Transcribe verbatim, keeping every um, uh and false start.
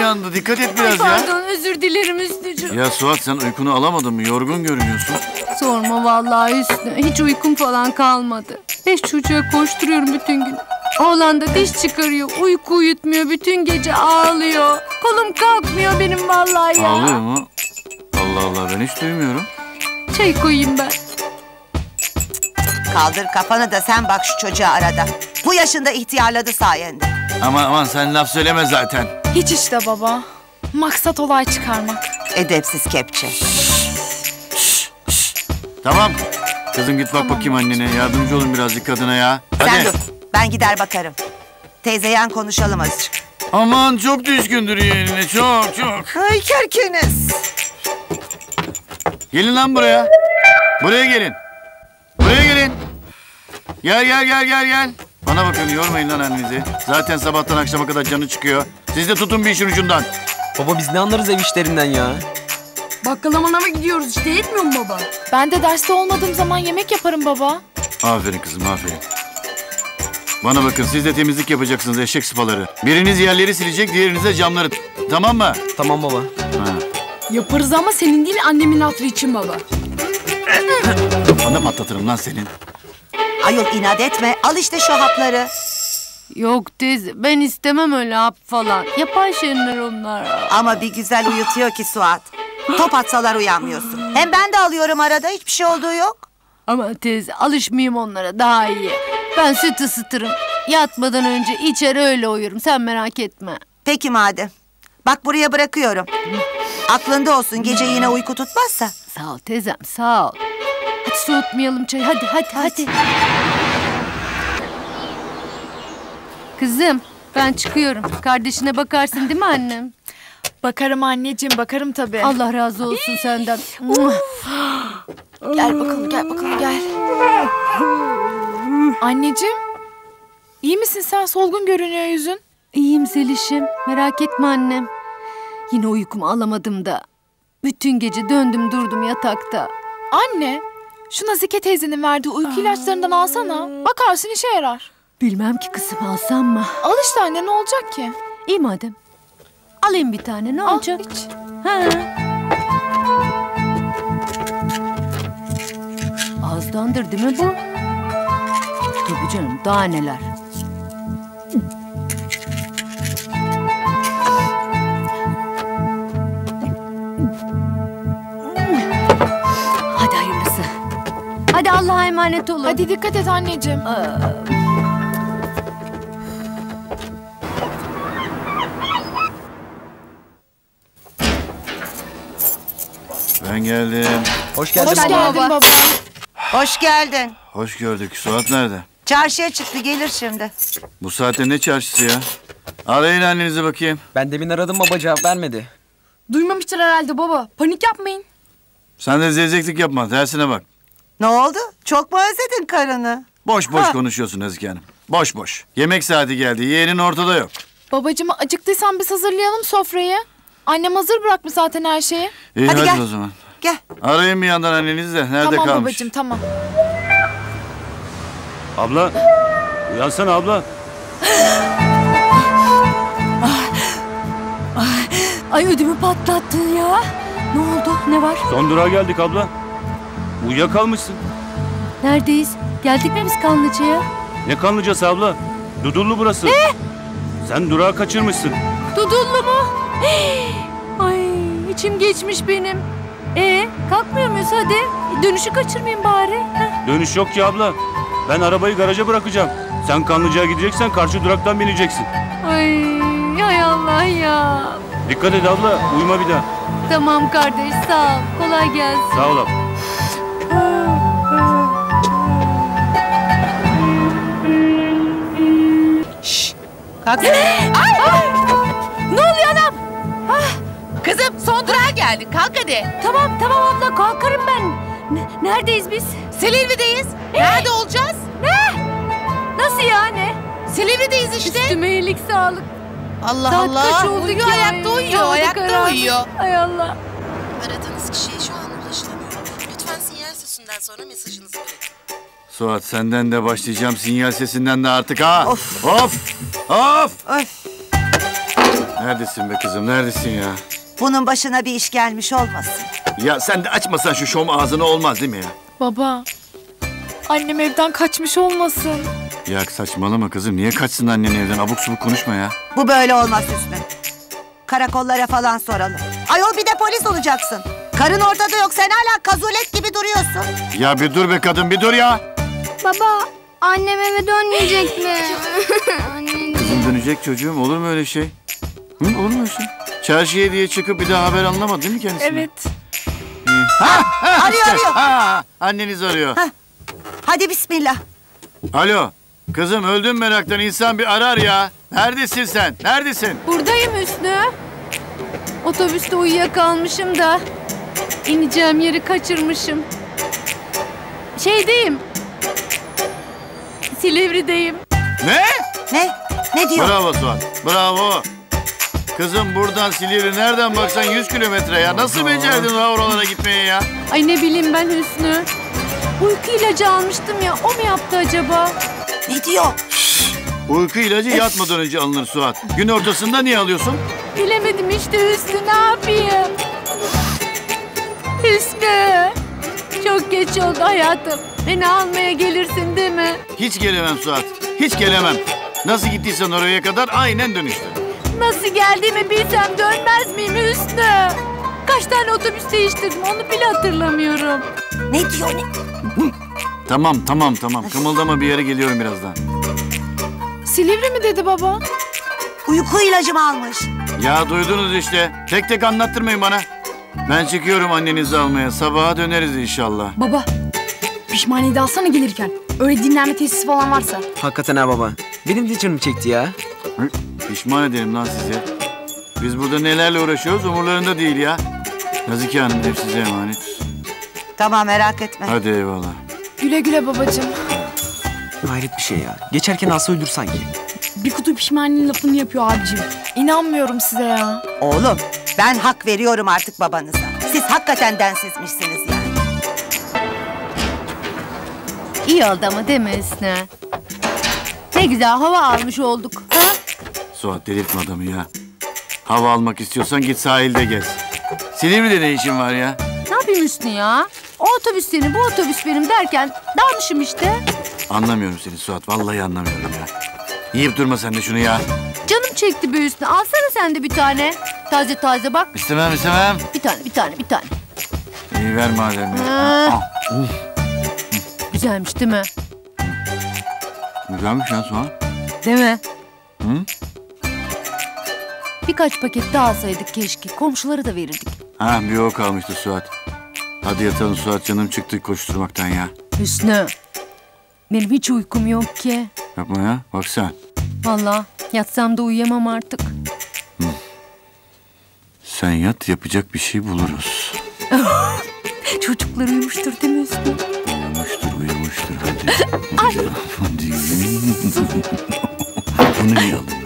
uyandı. Dikkat et biraz Ay, ya. pardon, özür dilerim Hüsnücüğüm. Ya Suat, sen uykunu alamadın mı? Yorgun görünüyorsun. Sorma vallahi Hüsnü. Hiç uykum falan kalmadı. Beş çocuğa koşturuyorum bütün gün. Oğlan da diş çıkarıyor. Uyku uyutmuyor. Bütün gece ağlıyor. Kolum kalkmıyor benim vallahi ya. Ağlıyor mu? Allah Allah, ben hiç duymuyorum. Çay koyayım ben. Kaldır kafanı da sen bak şu çocuğa arada. Bu yaşında ihtiyarladı sayende. Aman aman, sen laf söyleme zaten. Hiç işte baba. Maksat olay çıkarmak. Edepsiz kepçe. Tamam. Kızım git bak tamam, bakayım annene. Yardımcı olun birazcık kadına ya. Hadi. Sen dur. Ben gider bakarım. Teyze yan konuşalım azıcık. Aman çok düşkündür yeğenine. Çok çok. Ay kerkeniz. Gelin lan buraya. Buraya gelin. Buraya gelin. Gel gel gel gel gel. Bana bakın, yormayın lan annenizi. Zaten sabahtan akşama kadar canı çıkıyor. Siz de tutun bir işin ucundan. Baba biz ne anlarız ev işlerinden ya? Bakkala manava gidiyoruz işte, yetmiyor mu baba? Ben de derste olmadığım zaman yemek yaparım baba. Aferin kızım, aferin. Bana bakın, siz de temizlik yapacaksınız, eşek sıpaları. Biriniz yerleri silecek, diğeriniz de camları. Tamam mı? Tamam baba. Ha. Yaparız ama senin değil, annemin hatırı için baba. Bana patlatırım lan senin. Ayol inat etme. Al işte şu hapları. Yok teyze, ben istemem öyle hap falan. Yapay şeyler onlar. Ama bir güzel uyutuyor ki Suat. Top atsalar uyanmıyorsun. Hem ben de alıyorum arada, hiçbir şey olduğu yok. Ama teyze, alışmayayım onlara, daha iyi. Ben süt ısıtırım. Yatmadan önce içer öyle uyurum, sen merak etme. Peki madem. Bak buraya bırakıyorum. Aklında olsun, gece yine uyku tutmazsa. Sağ ol teyzem, sağ ol. Hadi soğutmayalım çayı, hadi hadi hadi. Kızım, ben çıkıyorum. Kardeşine bakarsın değil mi annem? Bakarım anneciğim, bakarım tabii. Allah razı olsun senden. Gel bakalım, gel bakalım, gel. Anneciğim, iyi misin sen? Solgun görünüyor yüzün. İyiyim Zeliş'im, merak etme annem. Yine uykumu alamadım da. Bütün gece döndüm durdum yatakta. Anne, şu Nazike teyzenin verdiği uyku ilaçlarından alsana. Bakarsın işe yarar. Bilmem ki kızım, alsam mı? Al işte anne, ne olacak ki? İyi madem. Alayım bir tane, ne Al, olacak? iç. Ha. Azdandır değil mi bu? Tabii canım, daha neler. Hadi hayırlısı. Hadi Allah'a emanet olun. Hadi dikkat et anneciğim. Aa. Ben geldim. Hoş geldin Hoş baba. geldin baba. Hoş geldin. Hoş gördük. Suat nerede? Çarşıya çıktı, gelir şimdi. Bu saatte ne çarşısı ya? Arayın annenizi bakayım. Ben demin aradım baba, cevap vermedi. Duymamıştır herhalde baba. Panik yapmayın. Sen de zevzeklik yapma. Dersine bak. Ne oldu? Çok mu özledin karını? Boş boş Ha. konuşuyorsun Ezgi Hanım. Boş boş. Yemek saati geldi. Yeğenin ortada yok. Babacığım, acıktıysan biz hazırlayalım sofrayı. Annem hazır bırakmış zaten her şeyi. İyi Hadi hadi, gel. o zaman. Gel. Arayın bir yandan annenizi de. Nerede Tamam kalmış? babacığım, tamam. Abla, uyansana abla. Ay ödümü patlattın ya. Ne oldu? Ne var? Son durağa geldik abla. Uyuyakalmışsın. Neredeyiz? Geldik mi biz Kanlıca'ya? Ne Kanlıcası abla? Dudullu burası. Ne? Sen durağı kaçırmışsın. Dudullu mu? Ay içim geçmiş benim. Ee kalkmıyor muyuz hadi? Dönüşü kaçırmayayım bari. Heh. Dönüş yok ki abla. Ben arabayı garaja bırakacağım. Sen Kanlıca'ya gideceksen karşı duraktan bineceksin. Ay, ay Allah ya. Dikkat et abla, uyuma bir daha. Tamam kardeş, sağ ol. Kolay gelsin. Sağ ol abla. Şşş. Kalk. Ne oluyor anam? Kızım son durağa geldik. Kalk hadi. Tamam tamam abla, kalkarım ben. Ne- neredeyiz biz? Silivri'deyiz. Nerede olacağız? Nasıl yani? Silivri'deyiz işte. Üstüme iyilik sağlık. Allah Saat Allah. kaç oldu Uyuyor, ki? ayakta Ay, uyuyor. hava Ayakta karardı. uyuyor. Ay Allah. Aradığınız kişiye şu an ulaşılamıyor. Lütfen sinyal sesinden sonra mesajınızı bırakın. Suat, senden de başlayacağım, sinyal sesinden de artık ha. Of. Of. Of. Öf. Neredesin be kızım, neredesin ya? Bunun başına bir iş gelmiş olmasın. Ya sen de açmasan şu şom ağzını olmaz değil mi ya? Baba. Annem evden kaçmış olmasın. Ya saçmalama kızım, niye kaçsın annen evden? Abuk subuk konuşma ya. Bu böyle olmaz Hüsnü. Karakollara falan soralım. Ayol bir de polis olacaksın. Karın ortada yok, sen hala kazulet gibi duruyorsun. Ya bir dur be kadın, bir dur ya. Baba, annem eve dönmeyecek mi? Annem. Kızım dönecek çocuğum, olur mu öyle şey? Hı, olur mu öyle şey? Çarşıya diye çıkıp bir daha haber anlamadı değil mi kendisi? Evet. Arıyor arıyor. Ha, anneniz arıyor. Hah. Hadi bismillah. Alo, kızım öldüm meraktan, insan bir arar ya. Neredesin sen, neredesin? Buradayım Hüsnü. Otobüste uyuyakalmışım da ineceğim yeri kaçırmışım. Şeydeyim. Silivri'deyim. Ne? Ne? Ne diyor? Bravo Suat, bravo. Kızım buradan Silivri nereden baksan yüz kilometre ya. Nasıl becerdin ha oralara gitmeye ya? Ay ne bileyim ben Hüsnü. Uyku ilacı almıştım ya, o mu yaptı acaba? Ne diyor? Uyku ilacı yatmadan önce alınır Suat. Gün ortasında niye alıyorsun? Bilemedim işte Hüsnü, ne yapayım? Hüsnü. Çok geç oldu hayatım. Beni almaya gelirsin değil mi? Hiç gelemem Suat, hiç gelemem. Nasıl gittiysen oraya kadar aynen dönüştü. Nasıl geldiğimi bilsem dönmez miyim Hüsnü? Kaç tane otobüs değiştirdim onu bile hatırlamıyorum. Ne diyor ne? Tamam, tamam, tamam. Kımıldama, bir yere geliyorum birazdan. Silivri mi dedi baba? Uyku ilacımı almış. Ya duydunuz işte. Tek tek anlattırmayın bana. Ben çıkıyorum annenizi almaya. Sabaha döneriz inşallah. Baba, pişmaniye de alsana gelirken. Öyle dinlenme tesisi falan varsa. Hakikaten ha baba. Benim de canım çekti ya. Hı? Pişman ederim lan sizi. Biz burada nelerle uğraşıyoruz umurlarında değil ya. Nazike Hanım hep size emanet. Tamam merak etme. Hadi eyvallah. Güle güle babacığım. Hayret bir şey ya. Geçerken alsa öldür sanki. Bir kutu pişmaniyenin lafını yapıyor abicim. İnanmıyorum size ya. Oğlum ben hak veriyorum artık babanıza. Siz hakikaten densizmişsiniz yani. İyi oldu ama değil mi Hüsnü? Ne güzel hava almış olduk. Ha? Suat delirtme adamı ya. Hava almak istiyorsan git sahilde gez. Silivri'de ne işin var ya? Ne yapayım Hüsnü ya? O otobüs senin, bu otobüs benim derken dalmışım işte. Anlamıyorum seni Suat. Vallahi anlamıyorum ya. Yiyip durma sen de şunu ya. Canım çekti be Hüsnü. Alsana sen de bir tane. Taze taze bak. İstemem istemem. Bir tane, bir tane, bir tane. İyi ver madem ya. Ha. Ah, uf. Güzelmiş değil mi? Güzelmiş lan Suat. Değil mi? Hı? Birkaç paket daha alsaydık keşke. Komşulara da verirdik. Ha bir o kalmıştı Suat. Hadi yatalım Suat, canım çıktı koşturmaktan ya. Hüsnü. Benim hiç uykum yok ki. Yapma ya, bak sen. Vallahi yatsam da uyuyamam artık. Sen yat, yapacak bir şey buluruz. Çocuklar uyumuştur değil mi Hüsnü? Uyumuştur, uyumuştur. Hadi. Hadi. Hadi. Bunu iyi alın.